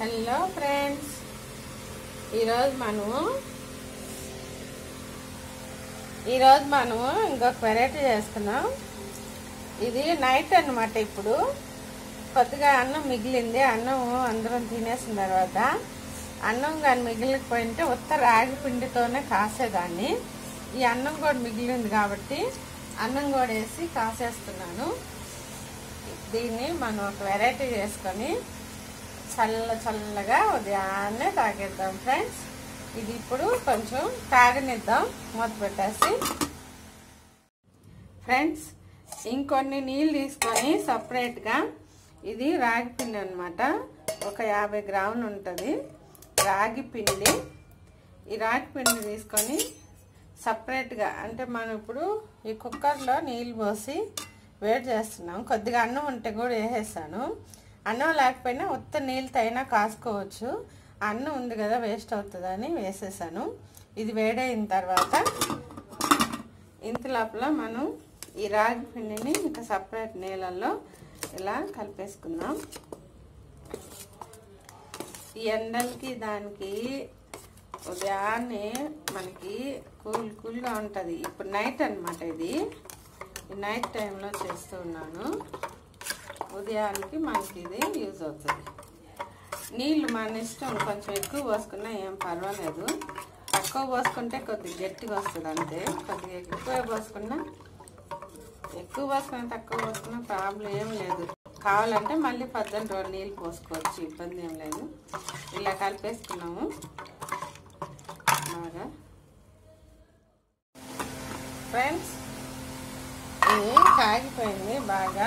Hello friends, ఈరోజు మనము ఇంకొక వెరైటీ చేస్తున్నాం. ఇది నైట్ అన్నమాట. ఇప్పుడు కొద్దిగా అన్నం మిగిలింది. అన్నం అందరం తినేసిన తర్వాత అన్నం కానీ మిగిలిపోయింటే ఉత్త రాగి పిండితోనే కాసేదాన్ని. ఈ అన్నం కూడా మిగిలింది కాబట్టి అన్నం కూడా వేసి కాసేస్తున్నాను. దీన్ని మనం ఒక వెరైటీ చేసుకొని చల్లగా ఉదయాన్నే తాగేద్దాం ఫ్రెండ్స్. ఇది ఇప్పుడు కొంచెం తాగనిద్దాం మూత పెట్టేసి. ఫ్రెండ్స్, ఇంకొన్ని నీళ్ళు తీసుకొని సపరేట్గా, ఇది రాగి పిండి అనమాట. ఒక 50 గ్రాములు ఉంటుంది రాగి పిండి. ఈ రాగి పిండి తీసుకొని సపరేట్గా, అంటే మనం ఇప్పుడు ఈ కుక్కర్లో నీళ్ళు పోసి వేడి చేస్తున్నాం. కొద్దిగా అన్నం ఉంటే కూడా వేసేసాను. అన్నం లేకపోయినా ఉత్త నీళ్ళతో అయినా కాసుకోవచ్చు. అన్నం ఉంది కదా, వేస్ట్ అవుతుందని వేసేసాను. ఇది వేడైన తర్వాత ఇంత లోపల మనం ఈ రాగి పిండిని ఇంకా సపరేట్ నీళ్ళల్లో ఇలా కలిపేసుకుందాం. ఈ ఎండలకి దానికి ఉదయాన్నే మనకి కూల్గా ఉంటుంది. ఇప్పుడు నైట్ అనమాట. ఇది నైట్ టైంలో చేస్తూ ఉన్నాను. ఉదయానికి మనకి ఇది యూజ్ అవుతుంది. నీళ్ళు మన ఇష్టం, కొంచెం ఎక్కువ పోసుకున్నా ఏం పర్వాలేదు. తక్కువ పోసుకుంటే కొద్దిగా గట్టిగా వస్తుంది అంతే. కొద్దిగా ఎక్కువ పోసుకున్నా తక్కువ పోసుకున్నా ప్రాబ్లం ఏం లేదు. కావాలంటే మళ్ళీ 12 రోజులు నీళ్ళు పోసుకోవచ్చు, ఇబ్బంది ఏం లేదు. ఇలా కలిపేసుకున్నాము బాగా. ఫ్రెండ్స్, ఇది కాగిపోయింది బాగా.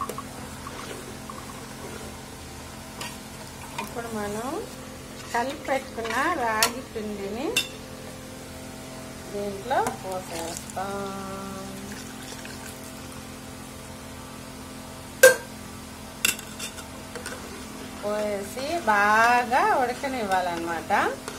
ఇప్పుడు మనం కలిపి పెట్టుకున్న రాగి పిండిని దీంట్లో పోసేస్తాం. పోసి బాగా ఉడకనివ్వాలన్నమాట.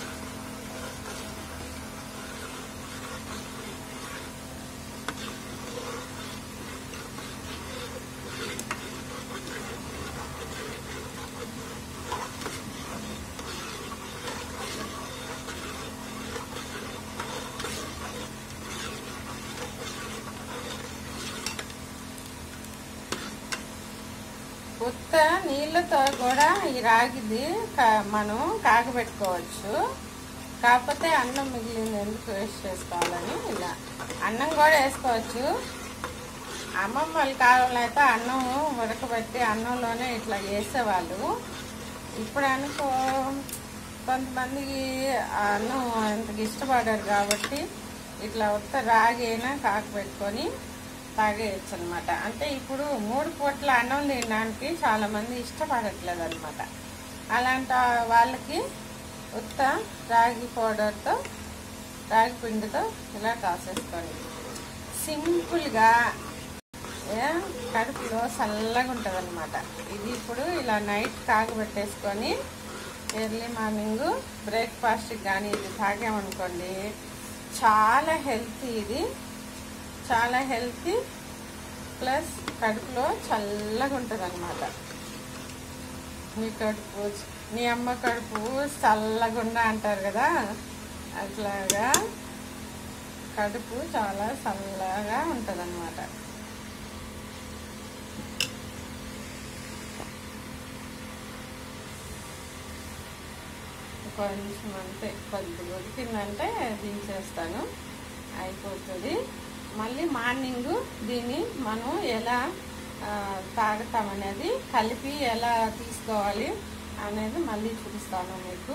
ఉత్త నీళ్ళతో కూడా ఈ రాగిది మనం కాగబెట్టుకోవచ్చు. కాకపోతే అన్నం మిగిలింది ఎందుకు వేస్ట్ చేసుకోవాలని ఇలా అన్నం కూడా వేసుకోవచ్చు. అమ్మమ్మ వాళ్ళ కాలంలో అయితే అన్నం ఉడకబెట్టి అన్నంలోనే ఇట్లా వేసేవాళ్ళు. ఇప్పుడు అనుకో కొంతమందికి అన్నం అంతకు ఇష్టపడారు కాబట్టి ఇట్లా ఉత్త రాగి అయినా కాకబెట్టుకొని తాగేయచ్చు అనమాట. అంటే ఇప్పుడు 3 పూట్ల అన్నం తినడానికి చాలామంది ఇష్టపడట్లేదు అనమాట. అలాంటి వాళ్ళకి ఉత్త రాగి పౌడర్తో, రాగి పిండితో ఇలా కాసేసుకొని సింపుల్గా కడుపులో చల్లగా ఉంటుంది అనమాట. ఇది ఇప్పుడు ఇలా నైట్ కాగబెట్టేసుకొని ఎర్లీ మార్నింగ్ బ్రేక్ఫాస్ట్కి కానీ ఇది తాగామనుకోండి, చాలా హెల్తీ. ఇది చాలా హెల్తీ, ప్లస్ కడుపులో చల్లగా ఉంటుంది అనమాట. మీ అమ్మ కడుపు చల్లగుండా అంటారు కదా, అట్లాగా కడుపు చాలా చల్లగా ఉంటుంది అనమాట. కొంచెం అంతే, కొద్దిగా ఉడికిందంటే దించేస్తాను, అయిపోతుంది. మళ్ళీ మార్నింగ్ దీన్ని మనం ఎలా తాగుతామనేది, కలిపి ఎలా తీసుకోవాలి అనేది మళ్ళీ చూపిస్తాను మీకు.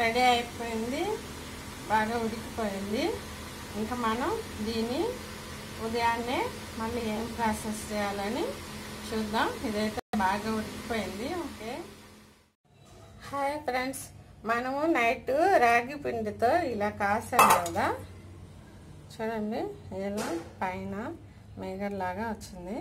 రెడీ అయిపోయింది, బాగా ఉడికిపోయింది. ఇంకా మనం దీన్ని ఉదయాన్నే మళ్ళీ ఏం ప్రాసెస్ చేయాలని చూద్దాం. ఇదైతే బాగా ఉడికిపోయింది. ఓకే, హాయ్ ఫ్రెండ్స్, మనము నైట్ రాగి పిండితో ఇలా కాసాం కదా, చూడండి ఇలా పైన మేగడలాగా వచ్చింది.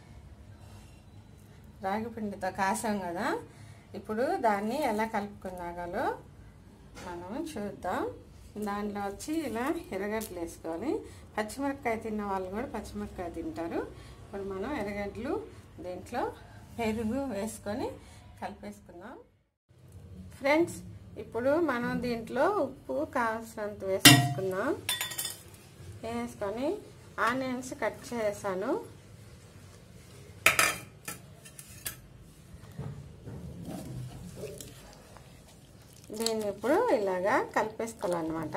రాగి పిండితో కాసాం కదా, ఇప్పుడు దాన్ని ఎలా కలుపుకున్నాగాలో మనం చూద్దాం. దాంట్లో వచ్చి ఇలా ఎర్రగడ్డలు వేసుకోవాలి. పచ్చిమిరపకాయ తిన్న వాళ్ళు కూడా పచ్చిమిరపకాయ తింటారు. ఇప్పుడు మనం ఎర్రగడ్డలు దీంట్లో పెరుగు వేసుకొని కలిపేసుకుందాం. ఫ్రెండ్స్, ఇప్పుడు మనం దీంట్లో ఉప్పు కావాల్సినంత వేసేసుకుందాం. వేసుకొని ఆనియన్స్ కట్ చేసాను. దీన్ని ఇప్పుడు ఇలాగా కలిపేసుకోవాలన్నమాట.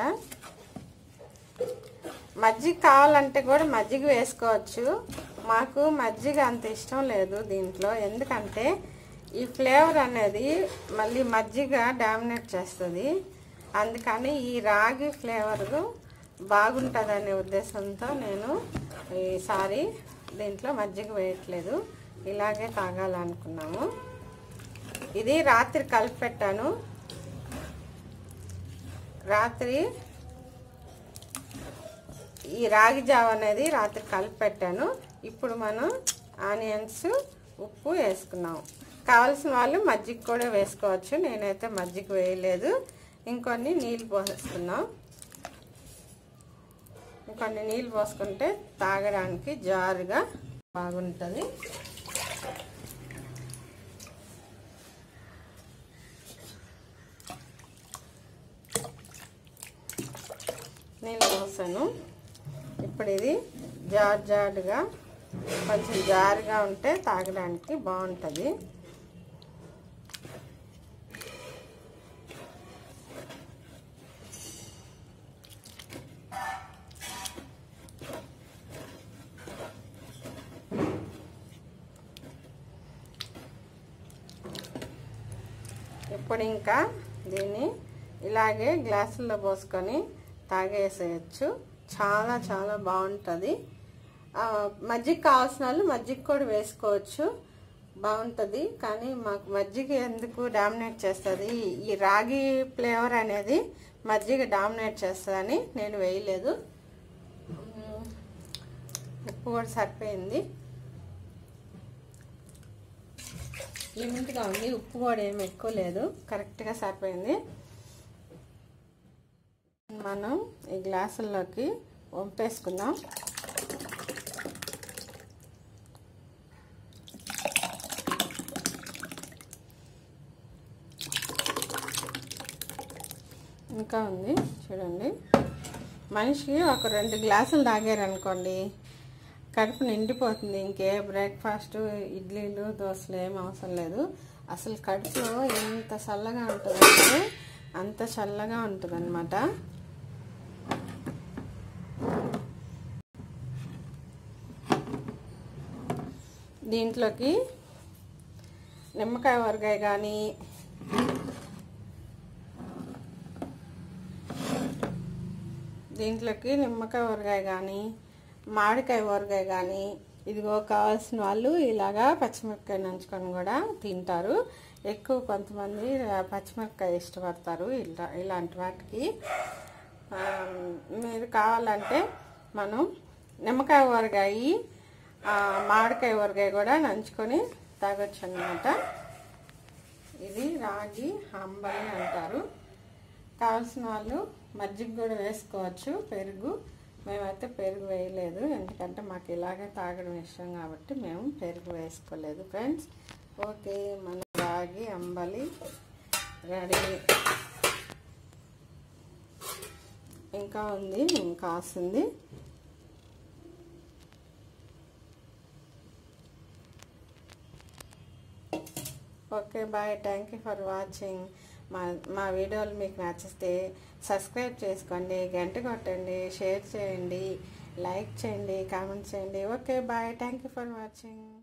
మజ్జిగ కావాలంటే కూడా మజ్జిగ వేసుకోవచ్చు. మాకు మజ్జిగ అంత ఇష్టం లేదు దీంట్లో, ఎందుకంటే ఈ ఫ్లేవర్ అనేది మళ్ళీ మజ్జిగ డామినేట్ చేస్తుంది. అందుకని ఈ రాగి ఫ్లేవర్ బాగుంటుందనే ఉద్దేశంతో నేను ఈసారి దీంట్లో మజ్జిగ వేయట్లేదు, ఇలాగే తాగాలనుకున్నాము. ఇది రాత్రి కలిపి పెట్టాను. రాత్రి ఈ రాగి జావ అనేది రాత్రి కలిపి పెట్టాను. ఇప్పుడు మనం ఆనియన్స్ ఉప్పు వేసుకున్నాము. కావాల్సిన వాళ్ళు మజ్జిగ కూడా వేసుకోవచ్చు, నేనైతే మజ్జిగ వేయలేదు. ఇంకొన్ని నీళ్ళు పోసేసుకున్నాం. ఇంకొన్ని నీళ్ళు పోసుకుంటే తాగడానికి జారుగా బాగుంటుంది. నీళ్ళు పోసాను. ఇప్పుడు ఇది జారుగా కొంచెం జారుగా ఉంటే తాగడానికి బాగుంటుంది. ఇప్పుడు ఇంకా దీన్ని ఇలాగే గ్లాసుల్లో పోసుకొని తాగేసేయచ్చు. చాలా చాలా బాగుంటుంది. మజ్జిగ కావాల్సిన వాళ్ళు మజ్జిగ కూడా వేసుకోవచ్చు, బాగుంటుంది. కానీ మాకు మజ్జిగ ఎందుకు డామినేట్ చేస్తుంది, ఈ రాగి ఫ్లేవర్ అనేది మజ్జిగ డామినేట్ చేస్తుందని నేను వేయలేదు. ఉప్పు కూడా సరిపోయింది, లిమిట్గా ఉంది. ఉప్పు కూడా ఏమి ఎక్కువ లేదు, కరెక్ట్గా సరిపోయింది. మనం ఈ గ్లాసుల్లోకి వంపేసుకుందాం. ఇంకా ఉంది చూడండి. మనిషికి ఒక 2 గ్లాసులు తాగారనుకోండి, కడుపు నిండిపోతుంది. ఇంకే బ్రేక్ఫాస్ట్, ఇడ్లీలు, దోశలు ఏం అవసరం లేదు. అసలు కడుపులో ఎంత చల్లగా ఉంటుందంటే అంత చల్లగా ఉంటుంది అన్నమాట. దీంట్లోకి నిమ్మకాయ ఊరగాయ కానీ మామిడికాయ ఊరగాయ కానీ ఇదిగో కావాల్సిన వాళ్ళు ఇలాగా పచ్చిమిరపకాయ నంచుకొని కూడా తింటారు. ఎక్కువ కొంతమంది పచ్చిమిరపకాయ ఇష్టపడతారు ఇలాంటి వాటికి. మీరు కావాలంటే మనం నిమ్మకాయ ఊరగాయ, మామిడికాయ ఊరగాయ కూడా నంచుకొని తాగొచ్చు అన్నమాట. ఇది రాగి అంబలి అంటారు. కావాల్సిన వాళ్ళు మజ్జిగ కూడా వేసుకోవచ్చు, పెరుగు. మేమైతే పెరుగు వేయలేదు, ఎందుకంటే మాకు ఇలాగే తాగడం ఇష్టం కాబట్టి మేము పెరుగు వేసుకోలేదు. ఫ్రెండ్స్, ఓకే, మన రాగి అంబలి రెడీ. ఇంకా ఉంది, ఇంకా వస్తుంది. Okay, bye. Thank you for watching. మా వీడియోలు మీకు నచ్చితే సబ్స్క్రైబ్ చేసుకోండి, గంట కొట్టండి, షేర్ చేయండి, లైక్ చేయండి, కామెంట్ చేయండి. Okay, bye. Thank you for watching.